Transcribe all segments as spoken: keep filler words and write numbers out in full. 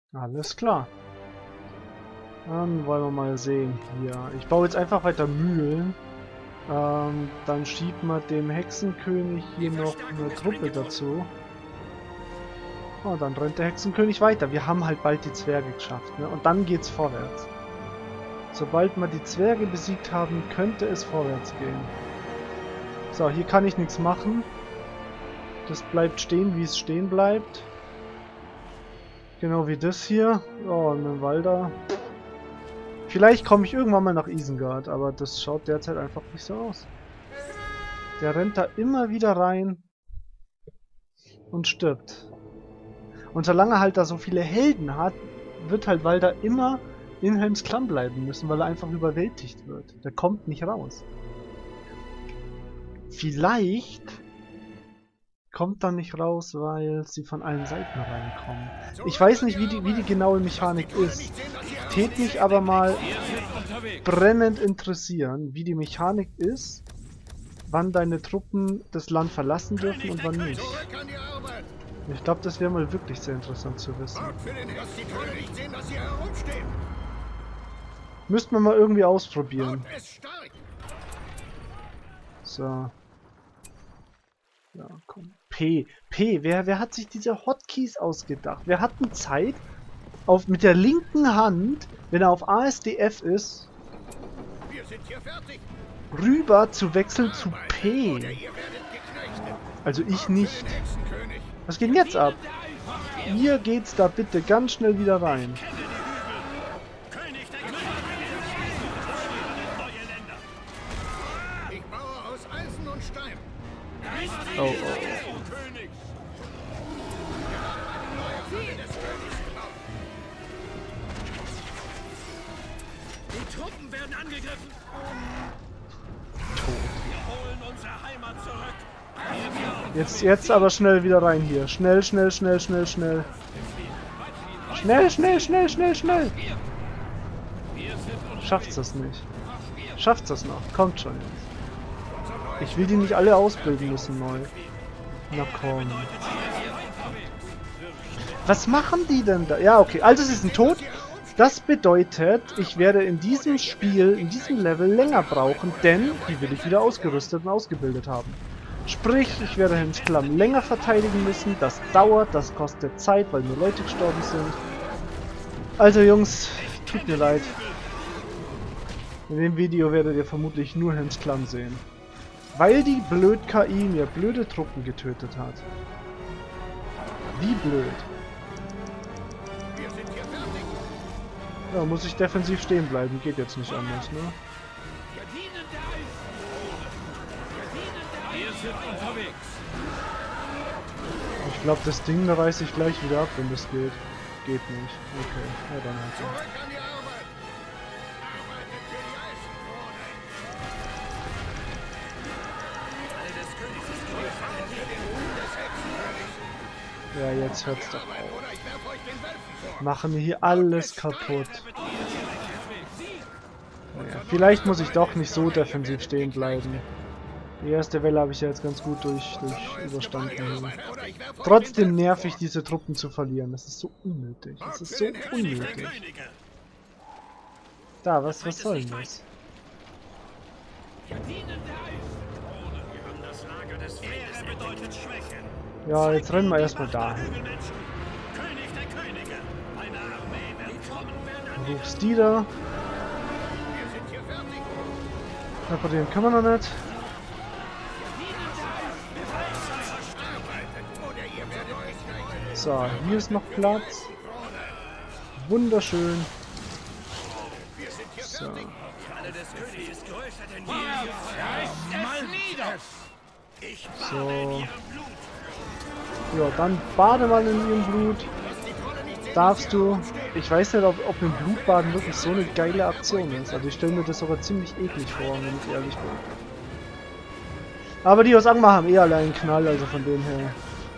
Alles klar. Dann wollen wir mal sehen hier. Ich baue jetzt einfach weiter Mühlen. Ähm, dann schieben wir dem Hexenkönig hier noch eine Truppe dazu. Oh, dann rennt der Hexenkönig weiter. Wir haben halt bald die Zwerge geschafft, ne? Und dann geht's vorwärts. Sobald wir die Zwerge besiegt haben, könnte es vorwärts gehen. So, hier kann ich nichts machen. Das bleibt stehen, wie es stehen bleibt. Genau wie das hier. Oh, ein Walder. Vielleicht komme ich irgendwann mal nach Isengard, aber das schaut derzeit einfach nicht so aus. Der rennt da immer wieder rein und stirbt. Und solange er halt da so viele Helden hat, wird halt Walder immer in Helmsklamm bleiben müssen, weil er einfach überwältigt wird. Der kommt nicht raus. Vielleicht kommt er nicht raus, weil sie von allen Seiten reinkommen. Ich weiß nicht, wie die, wie die genaue Mechanik ist. Tät mich aber mal brennend interessieren, wie die Mechanik ist, wann deine Truppen das Land verlassen dürfen und wann nicht. Ich glaube, das wäre mal wirklich sehr interessant zu wissen. Müssten wir mal irgendwie ausprobieren. So. Ja, komm. P. P. Wer, wer hat sich diese Hotkeys ausgedacht? Wer hat denn Zeit, auf, mit der linken Hand, wenn er auf A S D F ist, rüber zu wechseln zu P? Also ich nicht. Was geht denn jetzt ab? Ihr geht's da bitte ganz schnell wieder rein. Oh, oh, oh. Die Truppen werden angegriffen. Tot. Wir holen unsere Heimat zurück. Jetzt, jetzt aber schnell wieder rein hier. Schnell, schnell, schnell, schnell, schnell. Schnell, schnell, schnell, schnell, schnell. Schafft's das nicht? Schafft's das noch? Kommt schon jetzt. Ich will die nicht alle ausbilden müssen neu. Na komm. Was machen die denn da? Ja, okay. Also sie sind tot. Das bedeutet, ich werde in diesem Spiel, in diesem Level länger brauchen, denn die will ich wieder ausgerüstet und ausgebildet haben. Sprich, ich werde Helmsklamm länger verteidigen müssen. Das dauert, das kostet Zeit, weil nur Leute gestorben sind. Also Jungs, tut mir leid. In dem Video werdet ihr vermutlich nur Helmsklamm sehen. Weil die blöd K I mir blöde Truppen getötet hat. Wie blöd. Ja, muss ich defensiv stehen bleiben. Geht jetzt nicht anders, ne? Ich glaube, das Ding da reiße ich gleich wieder ab, wenn das geht. Geht nicht. Okay, ja dann halt so. Ja, jetzt hört's doch auf. Machen wir hier alles kaputt. Naja, vielleicht muss ich doch nicht so defensiv stehen bleiben. Die erste Welle habe ich ja jetzt ganz gut durch, durch überstanden. Trotzdem nervig, diese Truppen zu verlieren. Das ist so unnötig. Das ist so unnötig. Da, was, was soll denn das? Ja, jetzt rennen wir erstmal dahin. Du rufst die da. Reparieren können wir noch nicht. So, hier ist noch Platz. Wunderschön. So. So. Ja, dann bade mal in ihrem Blut. Darfst du. Ich weiß nicht, ob, ob im Blutbaden wirklich so eine geile Aktion ist. Also ich stelle mir das sogar ziemlich eklig vor, wenn ich ehrlich bin. Aber die aus Angmar haben eh alle einen Knall, also von dem her.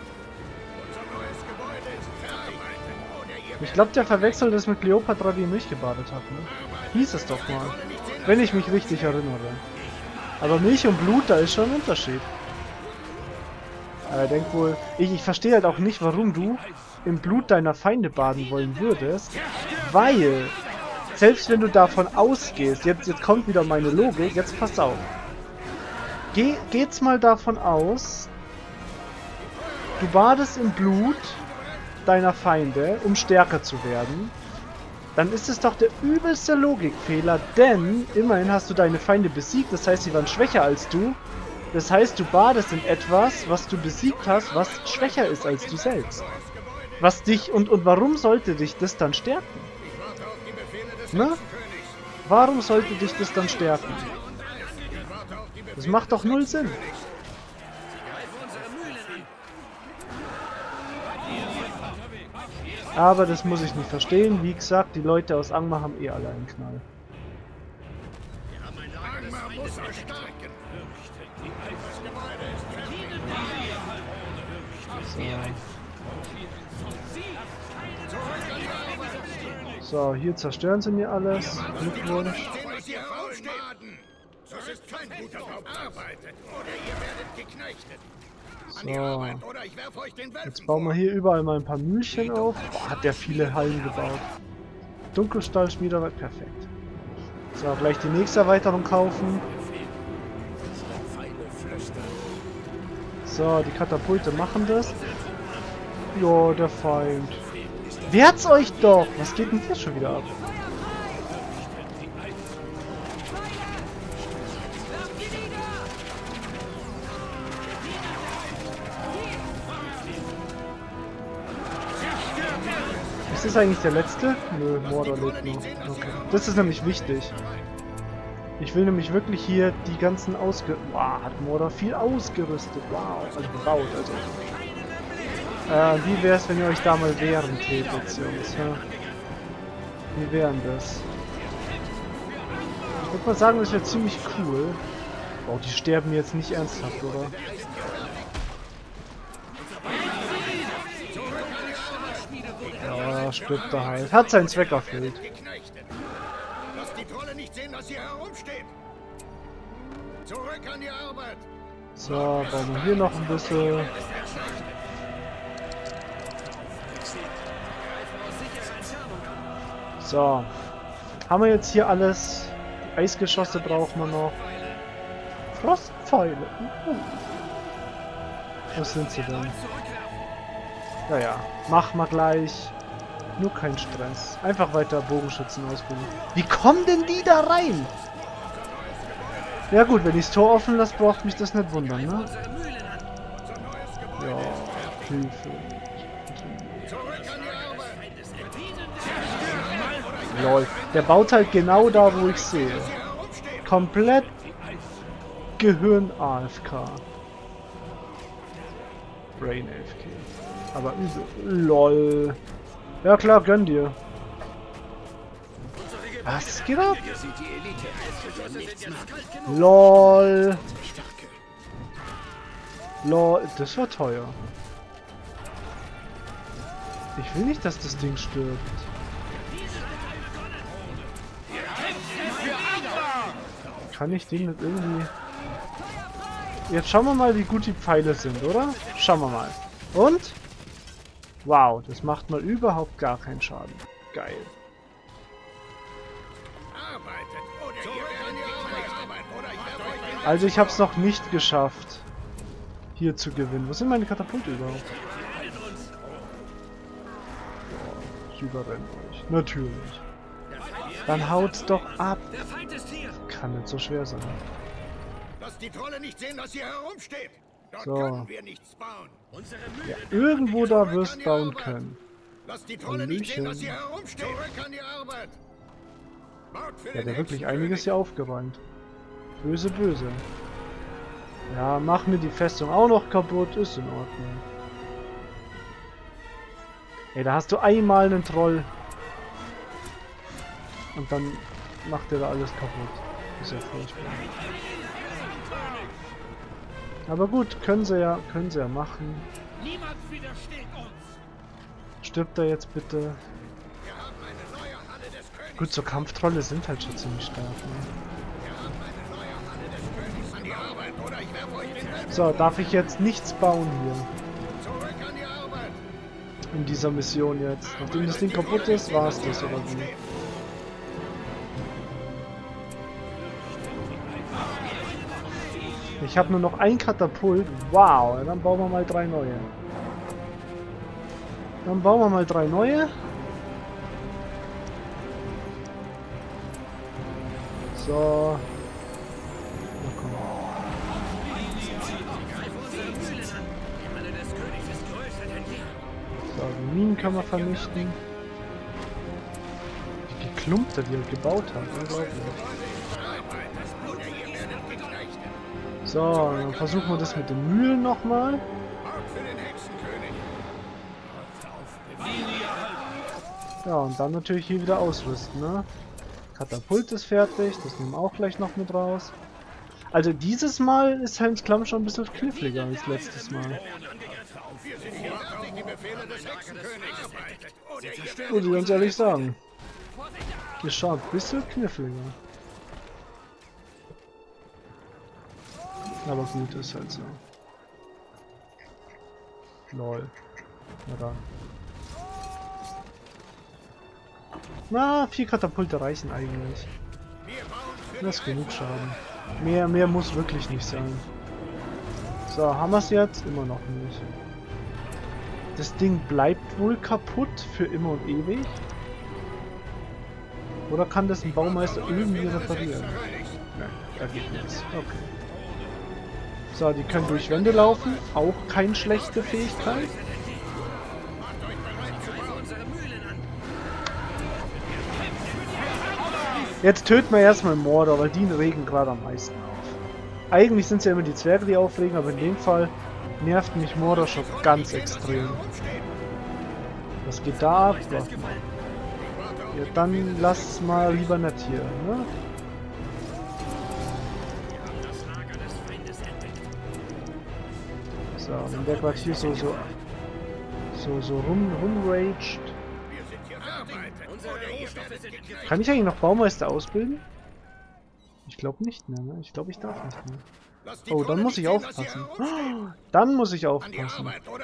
Ich glaube, der verwechselt das mit Kleopatra, die in Milch gebadet hat, ne? Hieß es doch mal. Wenn ich mich richtig erinnere. Aber Milch und Blut, da ist schon ein Unterschied. Er denkt wohl... Ich, ich verstehe halt auch nicht, warum du im Blut deiner Feinde baden wollen würdest, weil, selbst wenn du davon ausgehst, jetzt, jetzt kommt wieder meine Logik, jetzt pass auf. Geh, geht's mal davon aus, du badest im Blut deiner Feinde, um stärker zu werden, dann ist es doch der übelste Logikfehler, denn immerhin hast du deine Feinde besiegt, das heißt, sie waren schwächer als du. Das heißt, du badest in etwas, was du besiegt hast, was schwächer ist als du selbst. Was dich, und, und warum sollte dich das dann stärken? Ne? Warum sollte dich das dann stärken? Das macht doch null Sinn. Aber das muss ich nicht verstehen. Wie gesagt, die Leute aus Angmar haben eh alle einen Knall. So. So, hier zerstören sie mir alles. Glückwunsch. So. Jetzt bauen wir hier überall mal ein paar Mühlchen auf. Boah, hat der viele Hallen gebaut. Dunkelstahlschmiederei, perfekt. So, gleich die nächste Erweiterung kaufen. So, die Katapulte machen das. Jo, der Feind. Wehrt's euch doch! Was geht denn hier schon wieder ab? Ist das eigentlich der letzte? Nö, Mordor lebt noch. Okay. Das ist nämlich wichtig. Ich will nämlich wirklich hier die ganzen ausge... Wow, hat Mordor viel ausgerüstet. Wow, also gebaut, also... Äh, wie wär's, wenn ihr euch da mal wehren tätet, Jungs, ja? Wie wären das? Ich würde mal sagen, das wäre ziemlich cool. Oh, die sterben jetzt nicht ernsthaft, oder? Ja, stirbt er halt. Hat seinen Zweck erfüllt. Lass die Trolle nicht sehen, dass hier herumsteht. Zurück an die Arbeit. So, bauen wir hier noch ein bisschen. So. Haben wir jetzt hier alles? Die Eisgeschosse brauchen wir noch. Frostpfeile. Uh. Was sind sie denn? Naja, mach mal gleich. Nur kein Stress. Einfach weiter Bogenschützen ausbilden. Wie kommen denn die da rein? Ja gut, wenn ich das Tor offen lasse, braucht mich das nicht wundern, ne? Ja, Hilfe. Lol. Der baut halt genau da, wo ich sehe. Komplett Gehirn A F K. Brain A F K. Aber übel. Lol. Ja klar, gönn dir. Was geht ab? Lol. Lol, das war teuer. Ich will nicht, dass das Ding stirbt. Kann ich den mit irgendwie... Jetzt schauen wir mal, wie gut die Pfeile sind, oder? Schauen wir mal. Und? Wow, das macht mal überhaupt gar keinen Schaden. Geil. Also ich habe es noch nicht geschafft, hier zu gewinnen. Wo sind meine Katapulte überhaupt? Oh, ich überrenne euch. Natürlich. Dann haut's doch ab. Kann nicht so schwer sein. Lass die Trolle nicht sehen, dass hier herumsteht. Dort So. können wir nichts bauen. Ja, irgendwo da wirst bauen können. Lass die Trolle nicht sehen, dass hier herumsteht. Zurück an die Arbeit. Ja, der wirklich einiges hier aufgeräumt. Böse, böse. Ja, mach mir die Festung auch noch kaputt. Ist in Ordnung. Ey, da hast du einmal einen Troll. Und dann macht der da alles kaputt. Ist ja furchtbar. Aber gut, können sie ja, können sie ja machen. Niemand widersteht uns. Stirbt er jetzt bitte? Gut, so Kampftrolle sind halt schon ziemlich stark. Ne? So, darf ich jetzt nichts bauen hier? In dieser Mission jetzt. Nachdem das Ding kaputt ist, war es das oder wie? Ich habe nur noch ein Katapult. Wow, ja, dann bauen wir mal drei neue. Dann bauen wir mal drei neue. So. Na komm. So, die Minen können wir vernichten. Wie geklumpt er die halt gebaut hat. Unglaublich. So, dann versuchen wir das mit den Mühlen nochmal. Ja, und dann natürlich hier wieder ausrüsten, ne? Katapult ist fertig, das nehmen wir auch gleich noch mit raus. Also dieses Mal ist Helms Klamm schon ein bisschen kniffliger als letztes Mal. Muss ich ganz ehrlich sagen. Ist schon ein bisschen kniffliger. Aber gut, ist halt so. Lol. Na dann. Na, vier Katapulte reichen eigentlich. Das ist genug Schaden. Mehr, mehr muss wirklich nicht sein. So, haben wir es jetzt? Immer noch nicht. Das Ding bleibt wohl kaputt für immer und ewig? Oder kann das ein Baumeister irgendwie reparieren? Nein, da geht nichts. Okay. So, die können durch Wände laufen. Auch keine schlechte Fähigkeit. Jetzt töten wir erstmal Mordor, weil die regen gerade am meisten auf. Eigentlich sind es ja immer die Zwerge, die aufregen, aber in dem Fall nervt mich Mordor schon ganz extrem. Was geht da ab? Warte mal. Ja, dann lass mal lieber nicht hier, ne? So, wenn der gerade hier so, so, so, so rum, rumraged. Kann ich eigentlich noch Baumeister ausbilden? Ich glaube nicht mehr, ne? Ich glaube, ich darf nicht mehr. Oh, dann muss ich aufpassen. Dann muss ich aufpassen.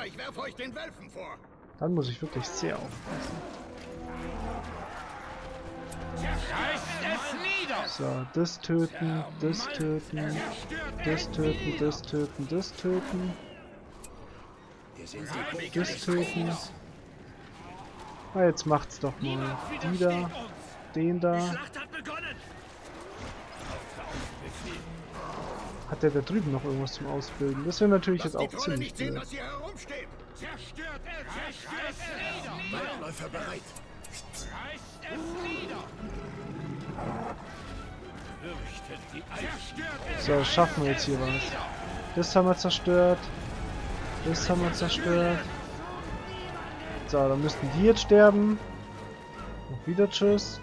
Dann muss ich wirklich sehr aufpassen. So, das töten, das töten, das töten, das töten, das töten. Das töten. Ah, jetzt macht's doch mal. Die da, den da. Hat der da drüben noch irgendwas zum Ausbilden? Das wäre natürlich jetzt auch ziemlich blöd. So, schaffen wir jetzt hier was. Das haben wir zerstört. Das haben wir zerstört. So, dann müssten die jetzt sterben. Noch wieder tschüss.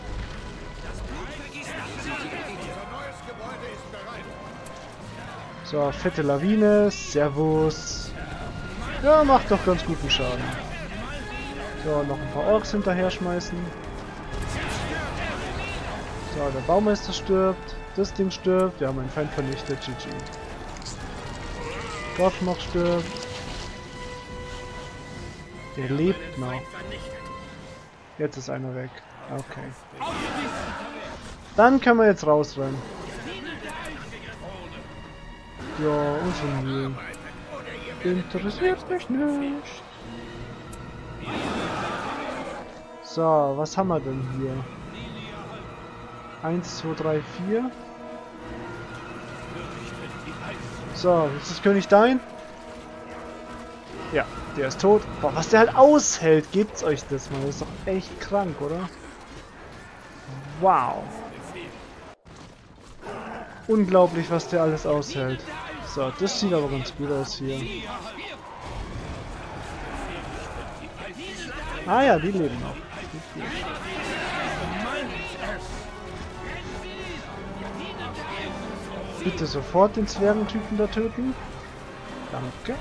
So, fette Lawine. Servus. Ja, macht doch ganz guten Schaden. So, noch ein paar Orks hinterher schmeißen. So, der Baumeister stirbt. Das Ding stirbt. Wir haben einen Feind vernichtet. G G. Gottmog stirbt. Der lebt noch. Jetzt ist einer weg. Okay. Dann können wir jetzt rausrennen. Ja, unsere Mühe. Interessiert mich nicht. So, was haben wir denn hier? eins, zwei, drei, vier. So, jetzt ist König Dain. Ja, der ist tot. Boah, was der halt aushält, gibt's euch das mal. Das ist doch echt krank, oder? Wow. Unglaublich, was der alles aushält. So, das sieht aber ganz gut aus hier. Ah ja, die leben noch. Bitte sofort den Zwergentypen da töten. Danke.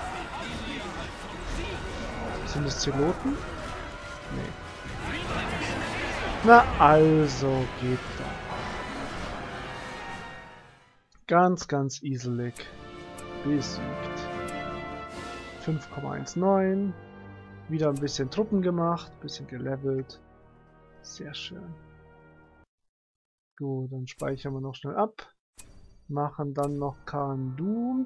Sind es Zeloten? Nee. Na also, geht doch. Ganz, ganz easily besiegt. fünf Komma neunzehn. Wieder ein bisschen Truppen gemacht, ein bisschen gelevelt. Sehr schön. Gut, dann speichern wir noch schnell ab. Machen dann noch Khan-Du.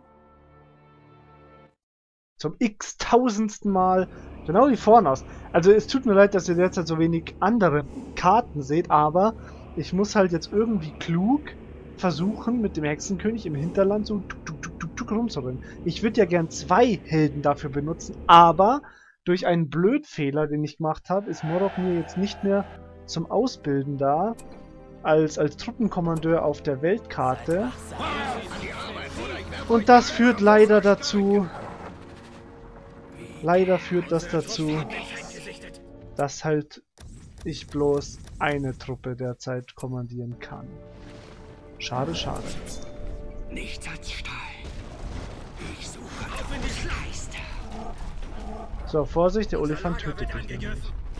Zum x-tausendsten Mal. Genau wie vorne aus. Also es tut mir leid, dass ihr derzeit so wenig andere Karten seht, aber ich muss halt jetzt irgendwie klug versuchen, mit dem Hexenkönig im Hinterland so tuk, tuk, tuk, tuk, tuk rumzurennen. Ich würde ja gern zwei Helden dafür benutzen, aber durch einen Blödfehler, den ich gemacht habe, ist Morok mir jetzt nicht mehr zum Ausbilden da, als, als Truppenkommandeur auf der Weltkarte. Und das führt leider dazu, leider führt das dazu, dass halt ich bloß eine Truppe derzeit kommandieren kann. Schade, schade. Nichts als Stahl. Ich suche auf in die Leiste. So, Vorsicht, der Olifant tötet dich nämlich.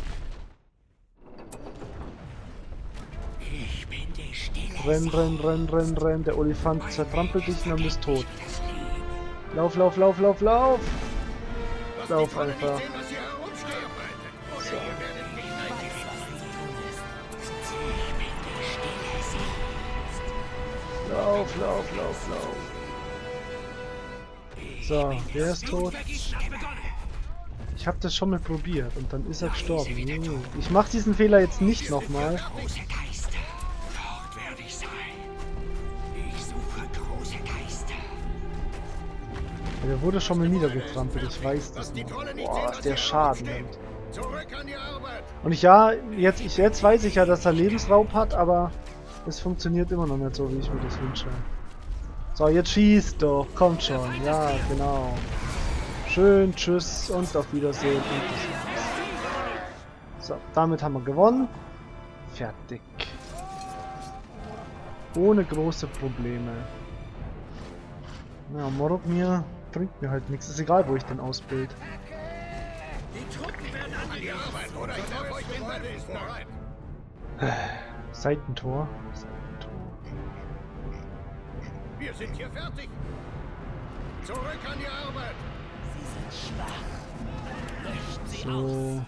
Ich bin die Stille. Renn, renn, renn, renn, renn. Der Olifant zertrampelt dich und dann bist du tot. Lauf, lauf, lauf, lauf, lauf. Lauf einfach. So. Lauf, lauf, lauf, lauf. So, der ist tot. Ich habe das schon mal probiert und dann ist er gestorben. Ich mache diesen Fehler jetzt nicht nochmal. Der wurde schon mal niedergetrampelt, ich weiß das noch. Boah, was der Schaden nimmt. Und ich ja, jetzt, ich, jetzt weiß ich ja, dass er Lebensraub hat, aber es funktioniert immer noch nicht so, wie ich mir das wünsche. So, jetzt schießt doch, kommt schon, ja, genau. Schön, tschüss und auf Wiedersehen. Und das war's. So, damit haben wir gewonnen. Fertig. Ohne große Probleme. Ja, Morok-Mir bringt mir halt nichts. Ist egal, wo ich den ausbild. Die Truppen werden an die Arbeit, oder ich darf euch den Wald ist bereit. Seitentor. Seitentor. Wir sind hier fertig. Zurück an die Arbeit. Sie sind schwach. So.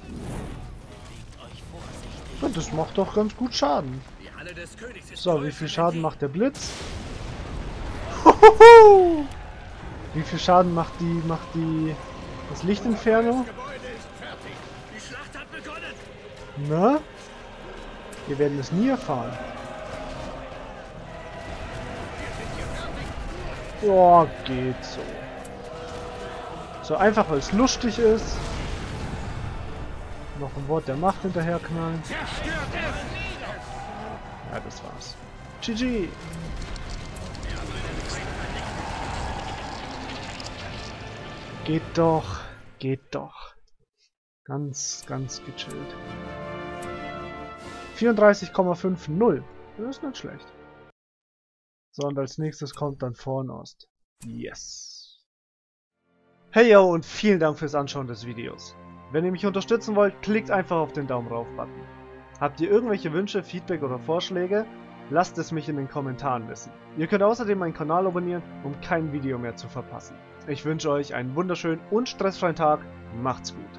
Und das macht doch ganz gut Schaden. So, wie viel Schaden macht der Blitz? Hohoho! Wie viel Schaden macht die, macht die, das Lichtinferno? Na? Wir werden es nie erfahren. Boah, geht so. So einfach, weil es lustig ist. Noch ein Wort der Macht hinterher knallen. Ja, das war's. G G! Geht doch, geht doch. Ganz, ganz gechillt. vierunddreißig Komma fünfzig. Das ist nicht schlecht. So, und als nächstes kommt dann Vornost. Yes. Hey yo und vielen Dank fürs Anschauen des Videos. Wenn ihr mich unterstützen wollt, klickt einfach auf den Daumen rauf Button. Habt ihr irgendwelche Wünsche, Feedback oder Vorschläge? Lasst es mich in den Kommentaren wissen. Ihr könnt außerdem meinen Kanal abonnieren, um kein Video mehr zu verpassen. Ich wünsche euch einen wunderschönen und stressfreien Tag. Macht's gut.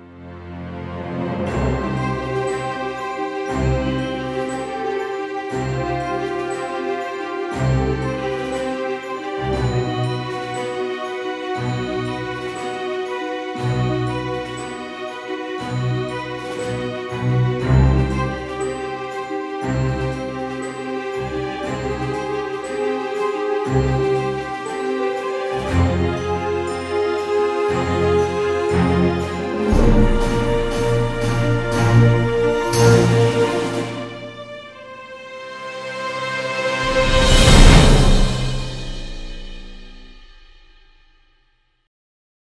Thank you.